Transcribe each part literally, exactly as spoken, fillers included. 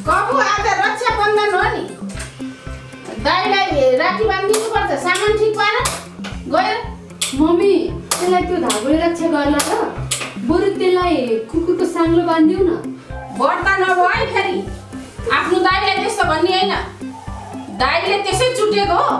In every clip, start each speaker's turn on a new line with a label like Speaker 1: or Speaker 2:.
Speaker 1: कबु आज रक्षा बन्धन हो नि। दाइलाई राखी बाँधिदिनु पर्छ, सामान ठिक पारेर गयो।
Speaker 2: मम्मी त्यसलाई त्यो धागोले रक्षा गर्ला त, बरु त्यसलाई कुकुरको साङ्लो बाँधिदिउ न।
Speaker 1: बढ्ता नभयो है फेरि, आफ्नो दाइलाई त्यस्तो भन्ने होइन, दाइले त्यसै चुटेको हो।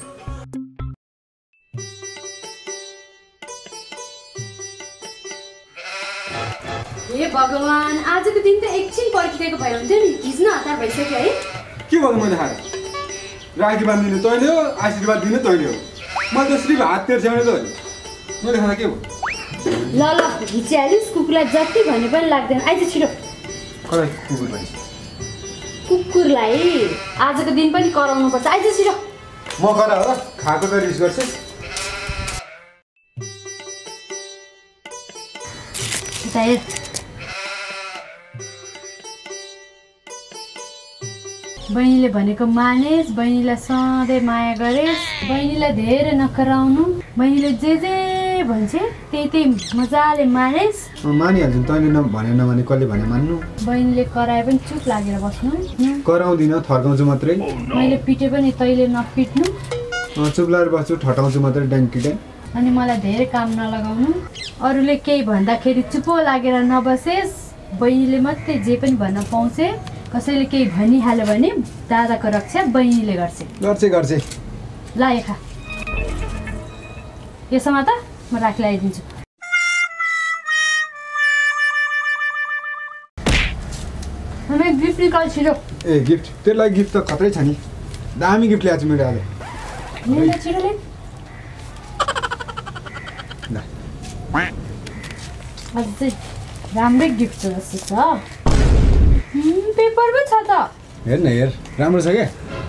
Speaker 2: हे भगवान, आजको दिन त एकछिन पर्खिदिएको भए हुन्थ्यो नि, खिच्न हतार भइसक्यो है।
Speaker 3: के गर्नु मैले खाएर राखी बाँधिदिनु तैँले हो, आशीर्वाद दिनु तैँले हो, मैले त सिर्फ हात तेर्स्याउने त हो नि। मैले खाँदा के हो?
Speaker 2: ल ल घिचिहालिस्, कुकुरलाई जति भने पनि लाग्दैन। आइज छिटो।
Speaker 3: कसलाई कुकुर भने?
Speaker 2: कुकुरलाई आजको दिन पनि कराउनु पर्छ। आइज छिटो।
Speaker 3: म करा हो र खाएको त रिस गर्छु।
Speaker 2: हेर बहिनीले भनेको मानेस्, बहिनीलाई सधैँ माया गरेस्, बहिनीलाई धेरै नकराउनु, बहिनीले जे जे भन्छ त्यही त्यही मजाले मानेस्।
Speaker 3: मानिहाल्छु, तैँले नभने नभने कसले भने मान्नु।
Speaker 2: बहिनीले कराए पनि चुप लागेर बस्नु।
Speaker 3: कराउँदिन, थर्काउँछु मात्रै।
Speaker 2: मैले पिटे पनि तैँले नपिट्नु।
Speaker 3: चुप लागेर बस्छु, ठटाउँछु मात्रै ड्याङ्की ड्याङ।
Speaker 2: अनि मलाई धेरै काम नलगाउनु। अरूले केही भन्दाखेरि चुप लागेर नबसेस्। बहिनीले मात्रै जे पनि भन्न पाउँछ। कसैले केही भनिहाल्यो भने दादाको रक्षा बहिनीले गर्छ।
Speaker 3: गर्छ गर्छ।
Speaker 2: ल यो खा, यसमा त म राखी लगाइदिन्छु। हामी गिफ्ट निकाल छिटो।
Speaker 3: ए गिफ्ट? तेरो लागि गिफ्ट त खतरै छ नि, दामी गिफ्ट ल्याएको छु मेरो आज।
Speaker 2: लिन छिटो ले। आज चाहिँ राम्रै गिफ्ट जस्तो छ। पेपर पो छ त।
Speaker 3: हेर न हेर, राम्रो छ क्या।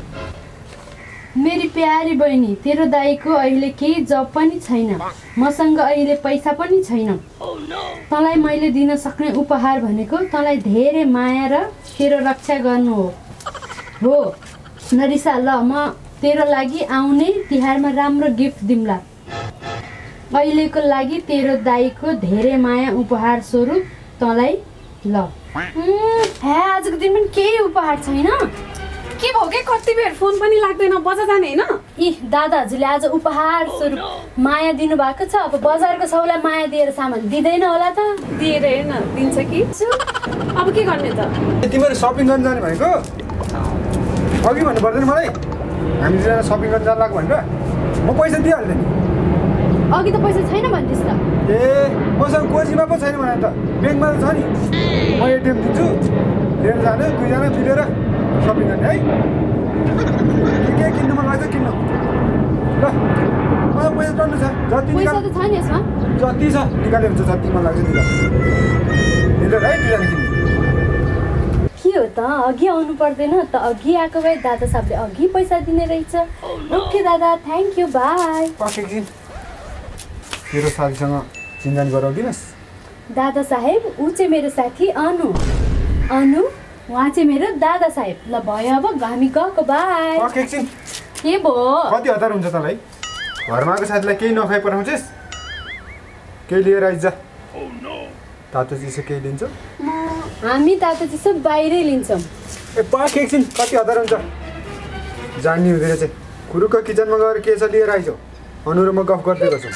Speaker 2: मेरी प्यारी बहिनी, तेरो दाइको अहिले केही जब पनि छैन, मसँग अहिले पैसा पनि छैन। तँलाई मैले दिन सक्ने उपहार भनेको तँलाई धेरै माया र तेरो रक्षा गर्नु हो। हो नरिसा, ल म तेरो लागि आउने तिहारमा राम्रो गिफ्ट दिम्ला। अहिलेको लागि तेरो दाइको धेरै माया उपहार स्वरूप तँलाई। ल हे आजको दिन पनि केही उपहार छैन।
Speaker 4: के भयो के? कति बेर फोन पनि लाग्दैन, बजार जाने होइन?
Speaker 2: इ दादा हजुरले आज उपहार स्वरूप माया दिनु भएको छ। अब बजारको सबैलाई माया दिएर सामान दिँदैन होला त?
Speaker 4: दिएर हेर्न दिन्छ कि। अब के गर्ने त?
Speaker 3: तिमीहरू सपिङ गर्न जाने भनेको अघि भन्नु पर्दैन मलाई? हामी दुईजना सपिङ गर्न जानु लाग्यो भनेर म पैसा दिइहाल्थेँ नि।
Speaker 2: अघि त पैसा छैन भन्दिस् त।
Speaker 3: ए मसँग कोसीमा पो छैन भने त ब्याङ्कमा त छ नि, म एटिएम दिन्छु, लिएर जाने दुईजना मिलेर सपिङ गर्ने है। के के किन्नु मन लाग्छ किन्नु। ल मलाई पैसा टन्नु छ, जति
Speaker 2: पैसा त छ नि यसमा,
Speaker 3: जति छ निकाल्यो हुन्छ, जति मन लाग्छ निकाल लिएर है दुईजना किन्नु।
Speaker 2: के हो त अघि आउनु पर्दैन त? अघि आएको भए दादा साहबले अघि पैसा दिने रहेछ। ओके दादा, थ्याङ्क यू, बाई।
Speaker 3: एकछिन तेरो साथीसँग चिन्जान गराउँदिनस्?
Speaker 2: दादा साहेब ऊ चाहिँ मेरो साथी अनु। अनु उहाँ चाहिँ मेरो दादा साहेब। ल भयो, अब हामी गएको, बाई।
Speaker 3: एकछिन
Speaker 2: के भयो?
Speaker 3: कति हतार हुन्छ तँलाई? घरमा आएको साथीलाई केही नखाइ पठाउँछस्? केही लिएर आइज। तातो चिसो केही लिन्छौ?
Speaker 2: हामी तातो चिसो बाहिरै लिन्छौँ।
Speaker 3: ए पाक एकछिन, कति हतार हुन्छ जान्ने हुँदैन चाहिँ। खुरुक्क किचनमा गएर के छ लिएर आइज। अनु र म गफ गर्दै गर्छौँ।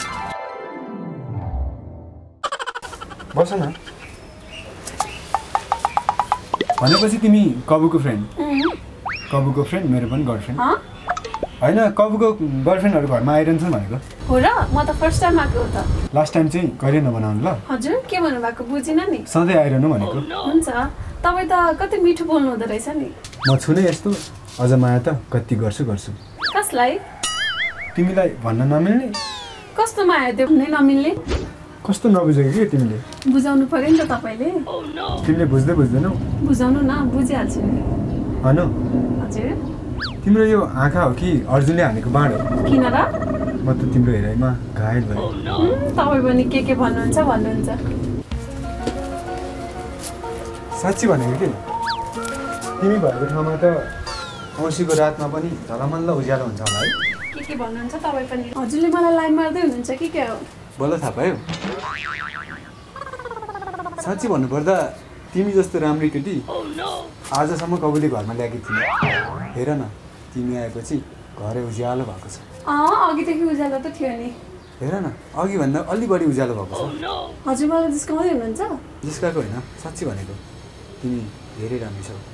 Speaker 3: बस न। भनेपछि तिमी कबुको फ्रेन्ड? कबुको फ्रेन्ड मेरो पनि गर्लफ्रेन्ड होइन? कबुको गर्लफ्रेन्डहरू घरमा आइरहन्छन् भनेको
Speaker 4: हो र? म त फर्स्ट टाइम आएको हो त।
Speaker 3: लास्ट टाइम चाहिँ कहिले नबनाउनु ल।
Speaker 4: हजुर के भन्नुभएको बुझिनँ नि।
Speaker 3: सधैँ आइरहनु भनेको।
Speaker 4: हुन्छ, तपाईँ त कति मिठो बोल्नु हुँदो रहेछ नि।
Speaker 3: म छु नै यस्तो, अझ माया त कति गर्छु गर्छु।
Speaker 4: कसलाई?
Speaker 3: तिमीलाई भन्न नमिल्ने।
Speaker 4: कस्तो माया त्यो भन्नै नमिल्ने?
Speaker 3: कस्तो नबुझेको कि तिमीले?
Speaker 4: बुझाउनु पर्यो नि त तपाईँले।
Speaker 3: तिमीले बुझ्दै बुझ्दैनौ?
Speaker 4: बुझाउनु न, बुझिहाल्छु नि।
Speaker 3: अनु
Speaker 4: हजुर
Speaker 3: तिम्रो यो आँखा हो कि अर्जुनले हानेको बाण हो?
Speaker 4: किन र?
Speaker 3: म त तिम्रो हेराइमा घायल भएँ।
Speaker 4: तपाईँ पनि के के भन्नुहुन्छ भन्नुहुन्छ।
Speaker 3: साँच्ची भनेको कि तिमी भएको ठाउँमा त औँसीको रातमा पनि झलमल्ल उज्यालो हुन्छ होला है?
Speaker 4: के के भन्नुहुन्छ तपाईँ पनि? हजुरले मलाई लाइन मार्दै हुनुहुन्छ कि क्या हो?
Speaker 3: बल्ल थाहा पायो। साँच्ची भन्नुपर्दा तिमी जस्तो राम्री केटी आजसम्म कबुले घरमा ल्याएकी थिएन। हेर न तिमी आएपछि घरै उज्यालो भएको छ।
Speaker 4: अँ अघिदेखि उज्यालो त थियो नि।
Speaker 3: हेर न अघि भन्दा अलि बढी उज्यालो भएको छ।
Speaker 4: हजुर मलाई जिस्काउँदै हुनुहुन्छ?
Speaker 3: जिस्काएको होइन साँच्ची भनेको तिमी धेरै राम्रो छौ।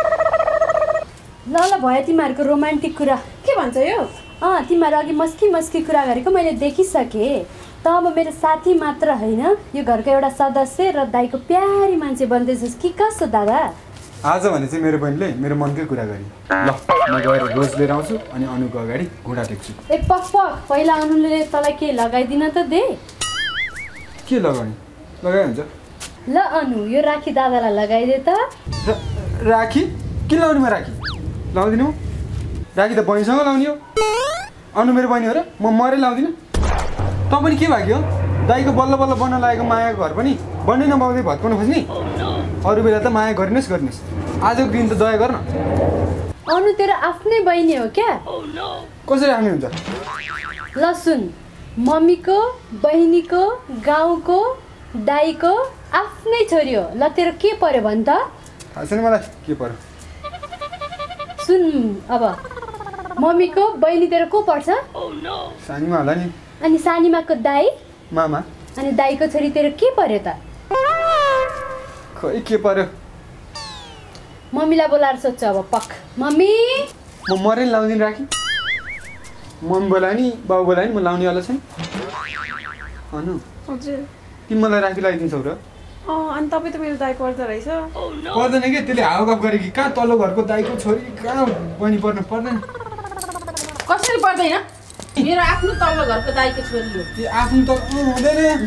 Speaker 2: ल ल भयो तिमीहरूको रोमान्टिक कुरा।
Speaker 4: के भन्छ यो?
Speaker 2: अँ तिमीहरू अघि मस्की मस्की कुरा गरेको मैले देखिसकेँ। त अब मेरो साथी मात्र होइन यो घरको एउटा सदस्य र दाइको प्यारी मान्छे बन्दैछस् कि कसो दादा?
Speaker 3: आज भने चाहिँ मेरो बहिनीले मेरो मनकै कुरा गरी। ल म गएर रोज लिएर आउँछु अनि अनुको अगाडि घुँडा टेक्छु।
Speaker 2: ए पक पक पहिला अनुले तँलाई के लगाइदिन त दे।
Speaker 3: के लगाउने? लगाइहाल्छ।
Speaker 2: ल अनु यो राखी दादालाई लगाइदे त।
Speaker 3: राखी? किन लाउने म राखी? लाउँदिनँ म। राखी त बहिनीसँग लाउने हो। अनु मेरो बहिनी हो र म मरै लाउँदिनँ। तँ पनि के भाग्यो? दाइको बल्ल बल्ल बन्न लागेको मायाको घर पनि बन्नै नपाउँदै भत्काउनु खोज्ने? अरू बेला त माया गरिनुहोस् गरिनुहोस्, आजको दिन त दया गर्न।
Speaker 2: अनु तेरो आफ्नै बहिनी हो क्या?
Speaker 3: कसरी हामी हुन्छ?
Speaker 2: ल सुन, मम्मीको बहिनीको गाउँको दाइको आफ्नै छोरी हो। ल तेरो के पर्यो भन् त?
Speaker 3: थाहा छैन मलाई के पर्यो।
Speaker 2: सुन अब मम्मीको बहिनी तेरो को पर्छ?
Speaker 3: सानीमा होला नि।
Speaker 2: अनि सानीमाको दाइ?
Speaker 3: मामा।
Speaker 2: अनि दाइको छोरी तेरो के पर्यो त?
Speaker 3: खोइ के पर्यो।
Speaker 2: मम्मीलाई बोलाएर सोध्छु अब पक। मम्मी
Speaker 3: म मरै लाउँदिनँ राखी। मम्मी बोलायो नि बाउ बोलायो नि म लाउनेवाला छैन। अनु
Speaker 4: हजुर
Speaker 3: तिमी मलाई राखी लगाइदिन्छौ र?
Speaker 4: अँ अनि तपाईँ त मेरो दाइ पर्दो रहेछ।
Speaker 3: पर्दैन कि त्यसले हावा गफ गरे कि कहाँ तल्लो घरको दाइको छोरी कहाँ बहिनी पर्नु पर्दैन।
Speaker 1: कसरी पर्दैन? मेरो आफ्नो तल्लो घरको दाइको छोरी हो।
Speaker 3: त्यो आफ्नो त हुँदैन।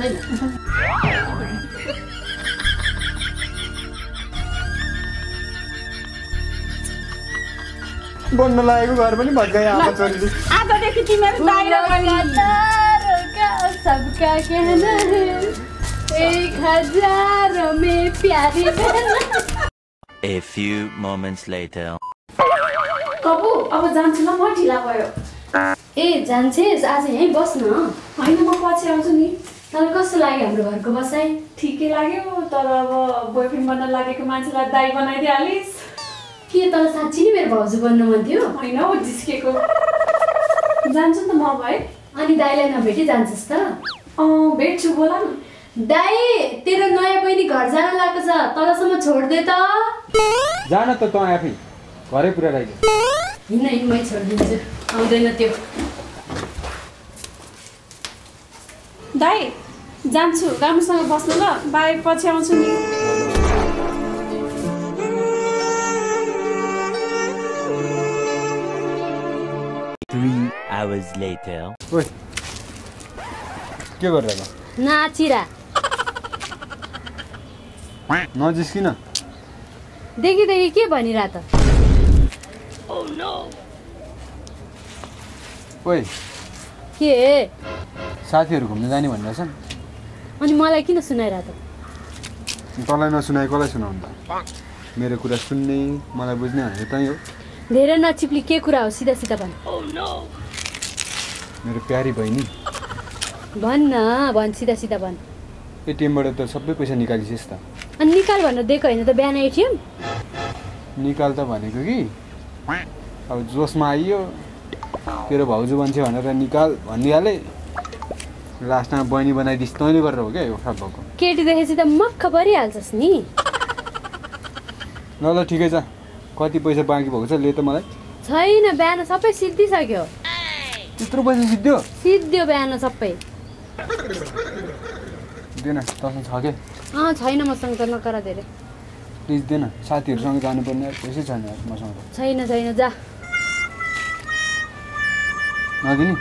Speaker 3: बन्न लागेको घर पनि भत्कायो आमा छोरीले।
Speaker 1: आजदेखि तिमीहरू दाइ र बहिनी।
Speaker 2: सबका कहना है एक हजारों में प्यारी बहन।
Speaker 5: A few moments later.
Speaker 4: कबु अब जान्छु ल म ढिला भयो।
Speaker 2: ए जान्छेस् आज यहीँ बस्न?
Speaker 4: होइन म पछि आउँछु नि।
Speaker 2: तँलाई कस्तो लाग्यो हाम्रो घरको बसाइ?
Speaker 4: ठिकै लाग्यो तर अब बोयफ्रेन्ड बन्न लागेको मान्छेलाई दाइ बनाइदिइहालिस्।
Speaker 2: के तँलाई साँच्ची नै मेरो भाउजू बन्न मन थियो?
Speaker 4: होइन हौ जिस्केको। जान्छु नि त म भाइ।
Speaker 2: अनि दाइलाई नभेटी जान्छस् त?
Speaker 4: अँ भेट्छु बोला न।
Speaker 2: दाइ तेरो नयाँ बहिनी घर जान लागेको छ, तलसम्म छोड्दे त।
Speaker 3: जान त तँ आफै घरै पुरा राख्छ।
Speaker 2: हिँड हिँड मै छोडिदिन्छु, आउँदैन त्यो।
Speaker 4: दाइ जान्छु राम्रोसँग बस्नु ल, बाई पछि आउँछु नि।
Speaker 5: Three hours later.
Speaker 3: ओइ के गरिरहेको?
Speaker 2: नाचिरा
Speaker 3: नजिस्किन।
Speaker 2: देखि देखि के भनिरा त?
Speaker 3: ओइ
Speaker 2: के
Speaker 3: साथीहरू घुम्न जाने भनिरहेछन्।
Speaker 2: अनि मलाई किन सुनाइरा त?
Speaker 3: तँलाई नसुनाए कसलाई सुनाउनु त? मेरो कुरा सुन्ने मलाई बुझ्ने भनेको तै हो।
Speaker 2: धेरै नचिप्ली के कुरा हो सिधा सिधा भन्।
Speaker 3: मेरो प्यारी बहिनी
Speaker 2: भन् न, भन् सिधा सिधा भन्।
Speaker 3: एटिएमबाट त सबै पैसा निकालिसिस् त।
Speaker 2: अनि निकाल भन्न दिएको होइन त बिहान एटिएम?
Speaker 3: निकाल त भनेको कि अब जोसमा आइयो तेरो भाउजू बन्छ भनेर निकाल भनिहाले, लास्टमा बहिनी बनाइदिस् तैँले गरेर हो क्या यो सब भएको।
Speaker 2: केटी देखेपछि त मक्ख परिहाल्छस् नि।
Speaker 3: ल ल ठिकै छ, कति पैसा बाँकी भएको छ ले त मलाई।
Speaker 2: छैन बिहान सबै सिद्धिसक्यो।
Speaker 3: त्यत्रो पैसा सिद्धियो?
Speaker 2: सिद्धियो बिहान सबै।
Speaker 3: देन तसँग छ के?
Speaker 2: अँ छैन मसँग त नकर धेरै।
Speaker 3: प्लिज देन, साथीहरूसँग जानुपर्ने पैसै छैन मसँग त।
Speaker 2: छैन छैन जा।
Speaker 3: नदिने?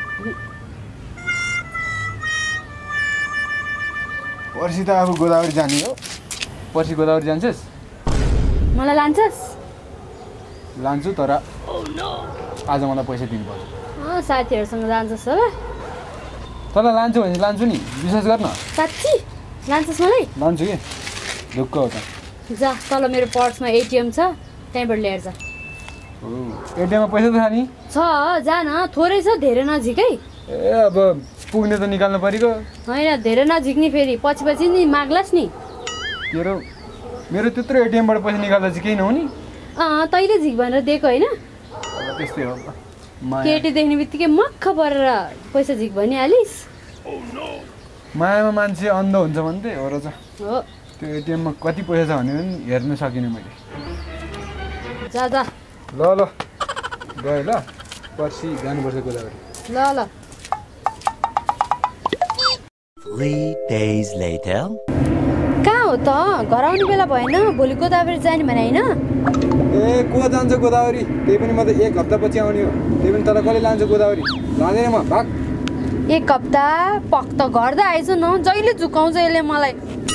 Speaker 3: पर्सि त अब गोदावरी जाने हो। पर्सि गोदावरी जान्छस्?
Speaker 2: मलाई लान्छस्?
Speaker 3: लान्छु तर आज मलाई पैसा दिनुपर्छ।
Speaker 2: अँ साथीहरूसँग जान्छस् होला?
Speaker 3: तँलाई लान्छु भने लान्छु नि, विश्वास गर्न।
Speaker 2: साँच्ची लान्छस् मलाई?
Speaker 3: लान्छु कि ढुक्क हो त।
Speaker 2: जा तल मेरो पर्समा एटिएम छ, त्यहीँबाट लिएर जा।
Speaker 3: एटिएममा पैसा त छ नि?
Speaker 2: छ जा न, थोरै छ धेरै नजिकै।
Speaker 3: ए अब पुग्ने त निकाल्नु परेको।
Speaker 2: होइन धेरै नजिक नि, फेरि पछि पछि नि माग्लास् नि।
Speaker 3: तेरो मेरो त्यत्रो एटिएमबाट पैसा निकाल्दा चाहिँ केही नहुने?
Speaker 2: अँ तैँले झिक भनेर दिएको होइन?
Speaker 3: त्यस्तै हो
Speaker 2: केटी देख्ने बित्तिकै मक्ख परेर पैसा झिक भनिहालिस्।
Speaker 3: मायामा मान्छे अन्ध हुन्छ भन्थे हो र छ।
Speaker 2: हो
Speaker 3: त्यो एटिएममा कति पैसा छ भने पनि हेर्न सकिनँ मैले।
Speaker 2: जा जा
Speaker 3: ल ल गएँ ल, पर्सि जानुपर्छ गोदावरी।
Speaker 2: ल ल
Speaker 5: Three days later.
Speaker 2: कहाँ हो त? घर आउने बेला भएन, भोलि गोदावरी जाने भने होइन?
Speaker 3: ए को जान्छ गोदावरी? त्यही पनि म त एक हप्ता पछि आउने हो। त्यही पनि तँलाई कसले लान्छ गोदावरी? लाँदैन म, भाग।
Speaker 2: एक हप्ता पक्क त घर त आएछ न, जहिले झुकाउँछ यसले मलाई।